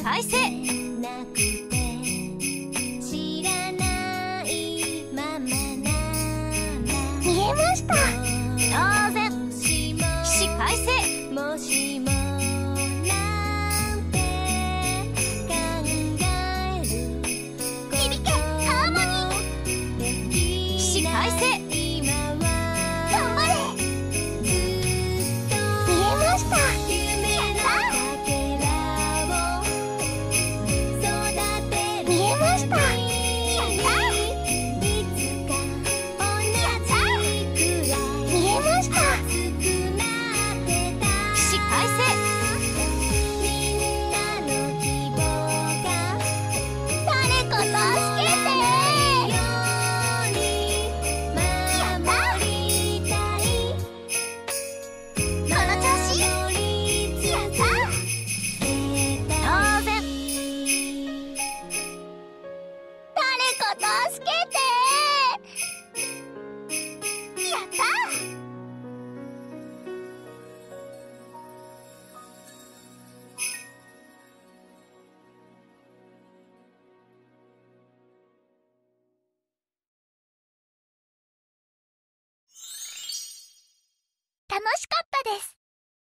快せ。 見えました。 当然。起死回生。 響けハーモニー。 起死回生。 頑張れ。見えました。見えました。見えました。 起死回生。 誰か助けて。この調子。やった。 当然。 誰か助けて。やった。楽しかったです。